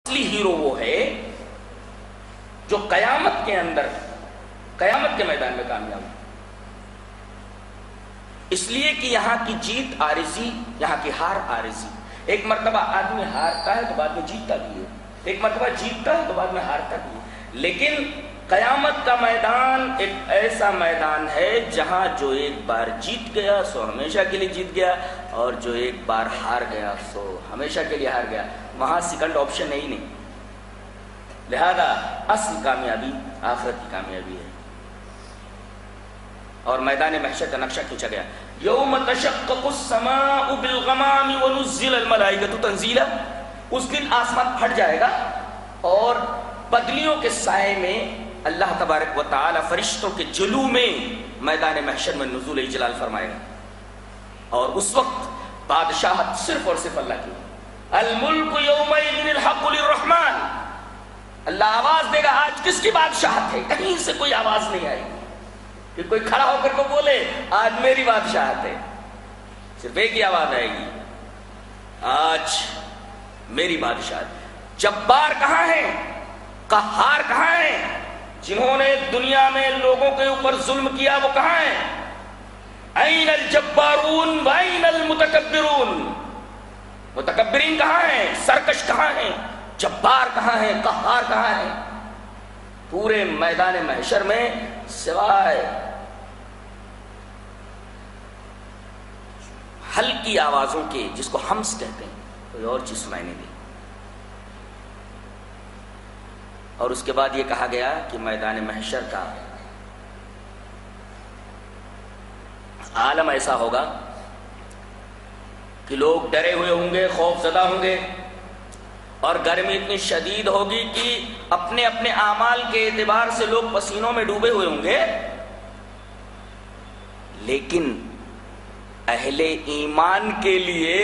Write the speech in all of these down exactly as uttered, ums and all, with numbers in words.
اصلی ہیرو وہ ہے جو قیامت کے اندر قیامت کے میدان میں کامیاب ہو، اس لیے کہ یہاں کی جیت عارضی، یہاں کی ہار عارضی۔ ایک مرتبہ آدمی ہارتا ہے تو بعد میں جیتتا بھی ہے، ایک مرتبہ جیتتا ہے تو بعد میں ہارتا بھی ہے، لیکن قیامت کا میدان ایک ایسا میدان ہے جہاں جو ایک بار جیت گیا سو ہمیشہ کے لیے جیت گیا، اور جو ایک بار ہار گیا سو ہمیشہ کے لیے ہار گیا۔ وہاں سیکنڈ آپشن ہے ہی نہیں، لہذا اصل کامیابی آخرت کی کامیابی ہے۔ اور میدان محشر کا نقشہ کھینچا گیا، یوم تشقق السماء بالغمام ونزل الملائکۃ تنزیلا، اس دن آسمان پھٹ جائے گا اور بدلیوں کے سائے میں اللہ تبارک و تعالی فرشتوں کے جلو میں میدان محشر میں نزول جلال فرمائے گا، اور اس وقت بادشاہت صرف اور صرف اللہ کی۔ الملک یومئذ الحق للرحمن، اللہ آواز دے گا آج کس کی بادشاہت ہے، کہیں سے کوئی آواز نہیں آئے گی کہ کوئی کھڑا ہو کر کو بولے آج میری بادشاہت ہے، صرف ایک ہی آواز آئے گی، آج میری بادشاہت۔ جبار کہاں ہیں، قہار کہاں ہیں، جنہوں نے دنیا میں لوگوں کے اوپر ظلم کیا وہ کہاں ہیں؟ این الجبارون و این المتکبرون، متکبرین کہاں ہیں، سرکش کہاں ہیں، جبار کہاں ہیں، قہار کہاں ہیں؟ پورے میدان محشر میں سوائے ہلکی آوازوں کے، جس کو ہمس کہتے ہیں، کوئی اور چیز سنائی نہیں دی۔ اور اس کے بعد یہ کہا گیا کہ میدان محشر کا عالم ایسا ہوگا کہ لوگ ڈرے ہوئے ہوں گے، خوف زدہ ہوں گے، اور گرمی اتنی شدید ہوگی کہ اپنے اپنے اعمال کے اعتبار سے لوگ پسینوں میں ڈوبے ہوئے ہوں گے، لیکن اہل ایمان کے لیے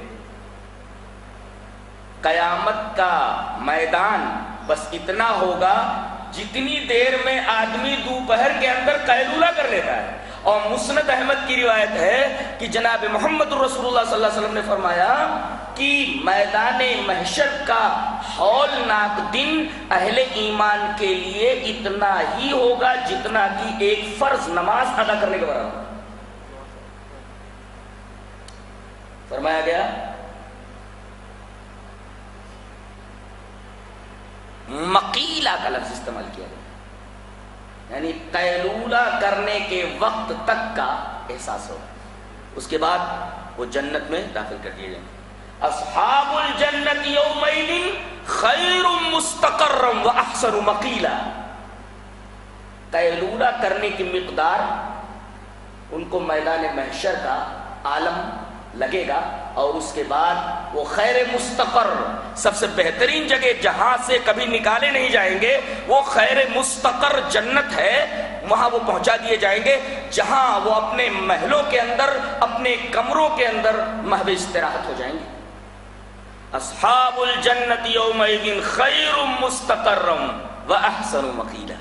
قیامت کا میدان بس اتنا ہوگا جتنی دیر میں آدمی دوپہر کے اندر قیلولہ کر لیتا ہے۔ اور مسند احمد کی روایت ہے کہ جناب محمد رسول اللہ صلی اللہ علیہ وسلم نے فرمایا کہ میدان محشر کا ہولناک دن اہل ایمان کے لیے اتنا ہی ہوگا جتنا کہ ایک فرض نماز ادا کرنے کے برابر۔ فرمایا گیا مقیلہ کا لفظ استعمال کیا گیا، یعنی قیلولہ کرنے کے وقت تک کا احساس ہوگا، اس کے بعد وہ جنت میں داخل کر دیے جائیں گے۔ اصحاب الجنت یومئذ خیر مستقرا واحسن مقیلا، قیلولہ کرنے کی مقدار ان کو میدان محشر کا عالم لگے گا، اور اس کے بعد وہ خیر مستقر، سب سے بہترین جگہ جہاں سے کبھی نکالے نہیں جائیں گے، وہ خیر مستقر جنت ہے، وہاں وہ پہنچا دیے جائیں گے جہاں وہ اپنے محلوں کے اندر، اپنے کمروں کے اندر محو استراحت ہو جائیں گے۔ اصحاب الجنت یومئذ خیر مستقرا واحسن مقیلا۔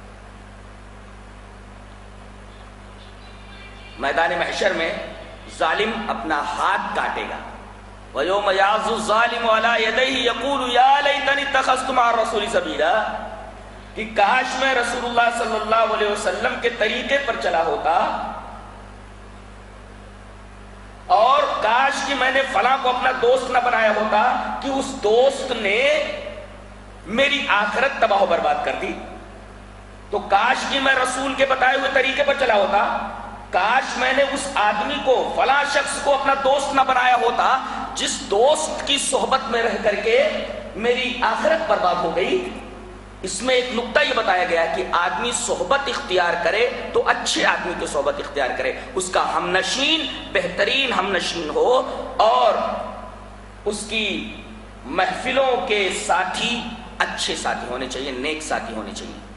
میدان محشر میں ظالم اپنا ہاتھ کاٹے گا، وَيَوْمَ يَعْضُ الظَّالِمُ عَلَىٰ يَدَيْهِ يَقُولُ يَا لَيْتَنِي اتَّخَذْتُ مَعَ الرَّسُولِ سَبِيلًا، کہ کاش میں رسول اللہ صلی اللہ علیہ وسلم کے طریقے پر چلا ہوتا، اور کاش کہ میں نے فلاں کو اپنا دوست نہ بنایا ہوتا کہ اس دوست نے میری آخرت تباہ و برباد کر دی، تو کاش کہ میں رسول کے بتائے ہوئے طریقے پر چلا ہوتا، کاش میں نے اس آدمی کو، فلاں شخص کو اپنا دوست نہ بنایا ہوتا جس دوست کی صحبت میں رہ کر کے میری آخرت برباد ہو گئی۔ اس میں ایک نقطہ یہ بتایا گیا کہ آدمی صحبت اختیار کرے تو اچھے آدمی کی صحبت اختیار کرے، اس کا ہم نشین بہترین ہم نشین ہو، اور اس کی محفلوں کے ساتھی اچھے ساتھی ہونے چاہیے، نیک ساتھی ہونے چاہیے۔